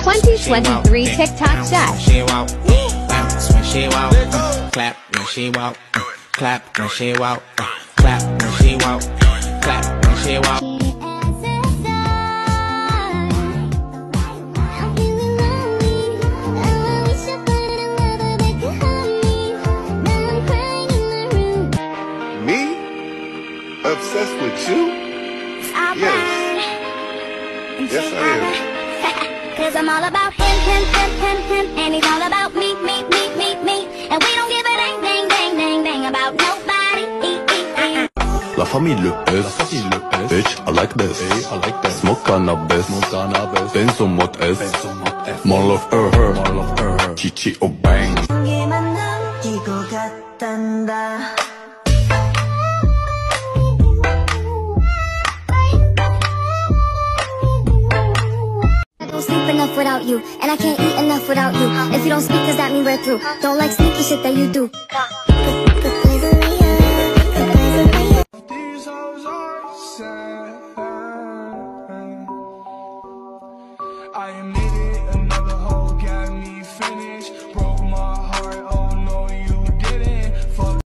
2023 TikTok shot. She walk, bounce when she walk, clap when she walk, clap when she walk, clap when she walk, clap when she walk. Me? Obsessed with you? Yes. Yes, I am. Cause I'm all about him, and he's all about me. And we don't give a dang about nobody. La famille le S, bitch, I like this, smoke cannabis, Benz on mode S, more love her, chichi or bang. Sleep enough without you, and I can't eat enough without you. If you don't speak, does that mean we're through? Don't like sneaky shit that you do. These hoes are sad. I admitted another hoe got me finished. Broke my heart, oh no you didn't. Fuck.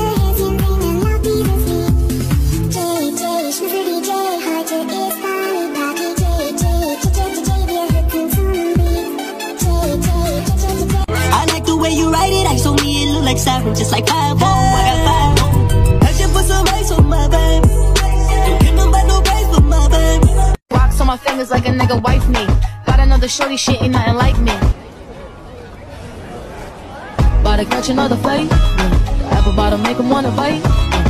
I like the way you write it, I told me it look like siren, just like 5-0. I got 5-0. I should put some ice on my babe. Don't give nobody no praise for my babe. Rocks on my fingers like a nigga wife me. Got another shorty, shit ain't nothing like me. About to catch another fight. The apple bottom make him wanna bite.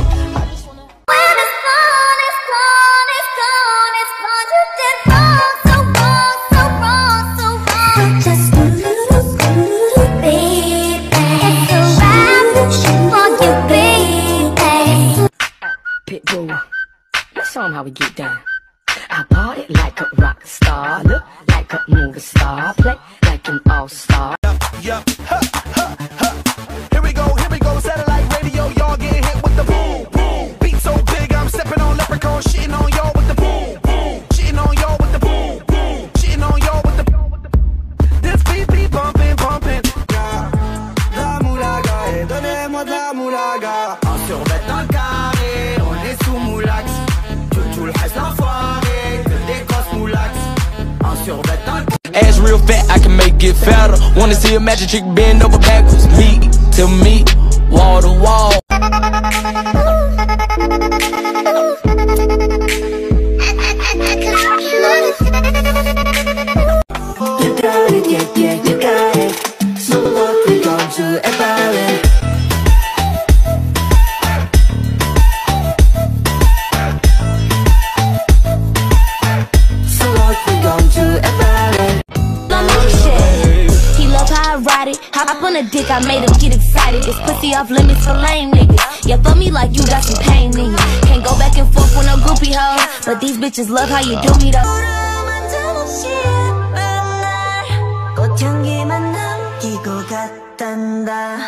Pitbull, let's show 'em how we get down. I party like a rock star, look like a movie star, play like an all-star. Yup, ha, ha, ha. Here we go, satellite radio, y'all get hit with the boom, boom. Beat so big, I'm stepping on leprechaun, shitting on y'all with the boom, boom. Shitting on y'all with the boom, boom. Shitting on y'all with the this beat be bumping. La moulaga, donnez-moi de la moulaga. En survêt dans le carré, on est sous moulax. Tout le reste l'enfoiré, que des grosses moulax. En survêt dans le Ass real fat, I can make it fatter. Wanna see a magic trick bend over backwards. Me to me, wall to wall. You got it, yeah, you got it. So what we gon' do about it? So what we gon' do about it? He love how I ride it. Hop on a dick, I made him get excited. This pussy off limits for lame niggas. Yeah, fuck me like you got some pain in you. Can't go back and forth with no groupie hoe, but these bitches love how you do me though. 꽃향기만 남기고 갔단다.